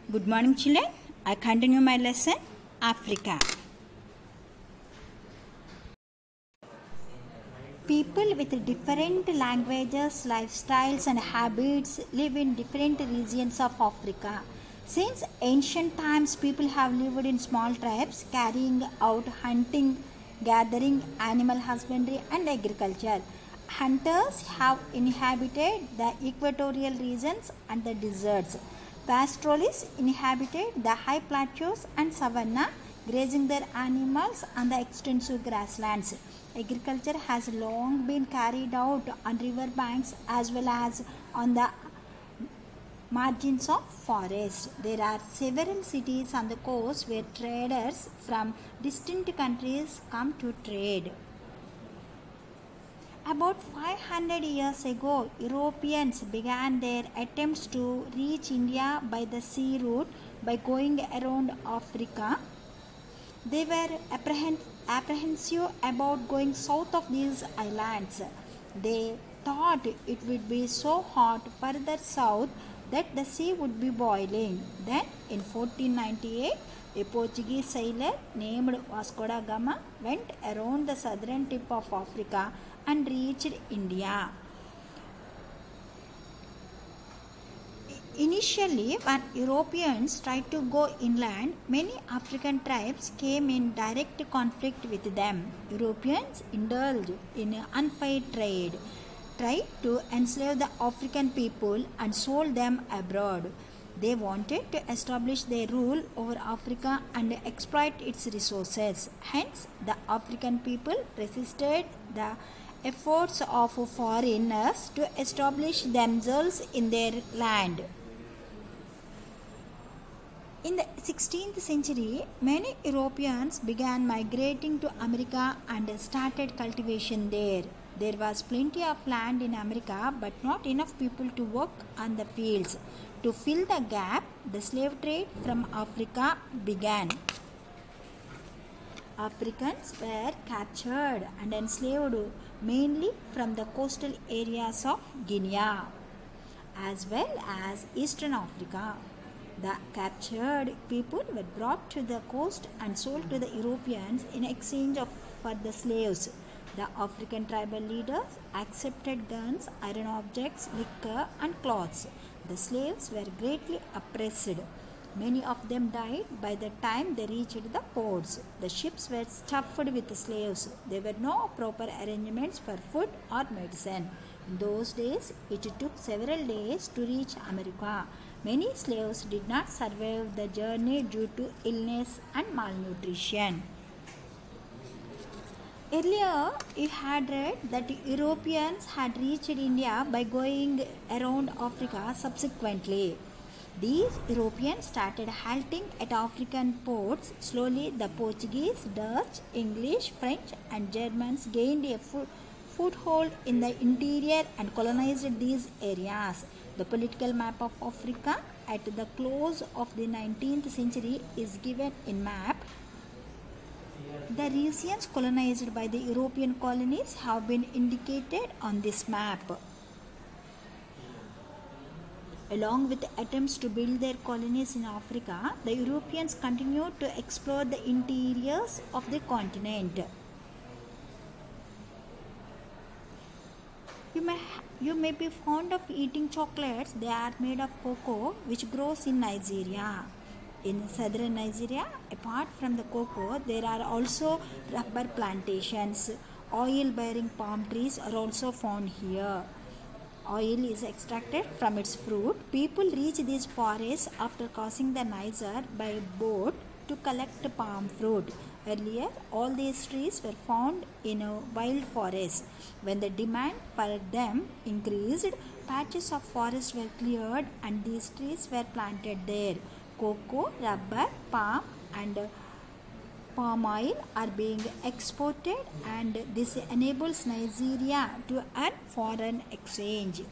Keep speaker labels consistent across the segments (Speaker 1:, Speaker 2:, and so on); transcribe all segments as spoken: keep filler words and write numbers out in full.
Speaker 1: Good morning, children. I continue my lesson, Africa. People with different languages, lifestyles, and habits live in different regions of Africa. Since ancient times, people have lived in small tribes, carrying out hunting, gathering, animal husbandry, and agriculture. Hunters have inhabited the equatorial regions and the deserts. Pastoralists inhabited the high plateaus and savanna, grazing their animals on the extensive grasslands. Agriculture has long been carried out on river banks as well as on the margins of forests. There are several cities on the coast where traders from distant countries come to trade. About five hundred years ago, Europeans began their attempts to reach India by the sea route by going around Africa. They were apprehensive about going south of these islands. They thought it would be so hot further south that the sea would be boiling. Then, in fourteen ninety-eight, a Portuguese sailor named Vasco da Gama went around the southern tip of Africa and reached India. Initially, when Europeans tried to go inland, many African tribes came in direct conflict with them. Europeans indulged in unfair trade, tried to enslave the African people and sold them abroad. They wanted to establish their rule over Africa and exploit its resources. Hence, the African people resisted the efforts of foreigners to establish themselves in their land. In the sixteenth century, many Europeans began migrating to America and started cultivation there. There was plenty of land in America, but not enough people to work on the fields. To fill the gap, the slave trade from Africa began. Africans were captured and enslaved mainly from the coastal areas of Guinea as well as Eastern Africa. The captured people were brought to the coast and sold to the Europeans in exchange of, for the slaves. The African tribal leaders accepted guns, iron objects, liquor, and clothes. The slaves were greatly oppressed. Many of them died by the time they reached the ports. The ships were stuffed with slaves. There were no proper arrangements for food or medicine. In those days, it took several days to reach America. Many slaves did not survive the journey due to illness and malnutrition. Earlier, you had read that Europeans had reached India by going around Africa subsequently. These Europeans started halting at African ports. Slowly, the Portuguese, Dutch, English, French, and Germans gained a fo- foothold in the interior and colonized these areas. The political map of Africa at the close of the nineteenth century is given in map. The regions colonized by the European colonies have been indicated on this map. Along with attempts to build their colonies in Africa, the Europeans continued to explore the interiors of the continent. You may, you may be fond of eating chocolates. They are made of cocoa, which grows in Nigeria. In southern Nigeria, apart from the cocoa, there are also rubber plantations. Oil-bearing palm trees are also found here. Oil is extracted from its fruit. People reach these forests after crossing the Niger by boat to collect palm fruit. Earlier, all these trees were found in a wild forest. When the demand for them increased, patches of forest were cleared and these trees were planted there. Cocoa, rubber, palm, and palm oil are being exported, and this enables Nigeria to earn foreign exchange.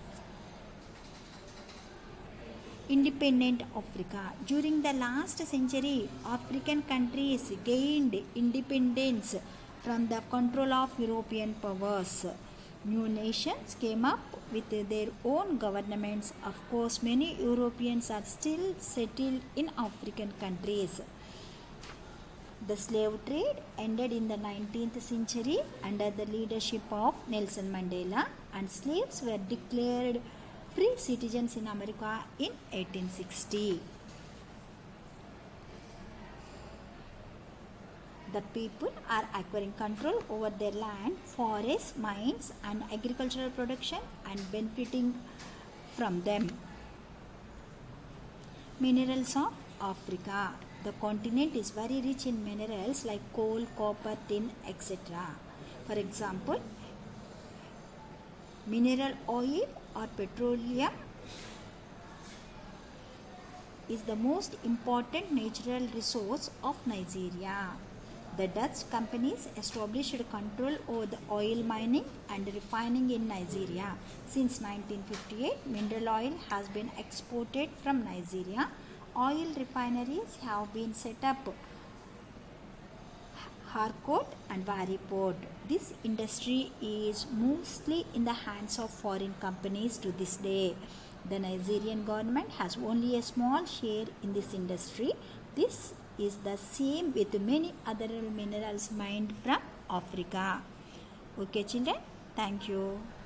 Speaker 1: Independent Africa. During the last century, African countries gained independence from the control of European powers. New nations came up with their own governments. Of course, many Europeans are still settled in African countries. The slave trade ended in the nineteenth century under the leadership of Nelson Mandela, and slaves were declared free citizens in America in eighteen sixty. The people are acquiring control over their land, forests, mines, and agricultural production and benefiting from them. Minerals of Africa. The continent is very rich in minerals like coal, copper, tin, et cetera. For example, mineral oil or petroleum is the most important natural resource of Nigeria. The Dutch companies established control over the oil mining and refining in Nigeria. Since nineteen fifty-eight, mineral oil has been exported from Nigeria. Oil refineries have been set up Harcourt and Warri-Port. This industry is mostly in the hands of foreign companies to this day. The Nigerian government has only a small share in this industry. This is the same with many other minerals mined from Africa. Okay children, thank you.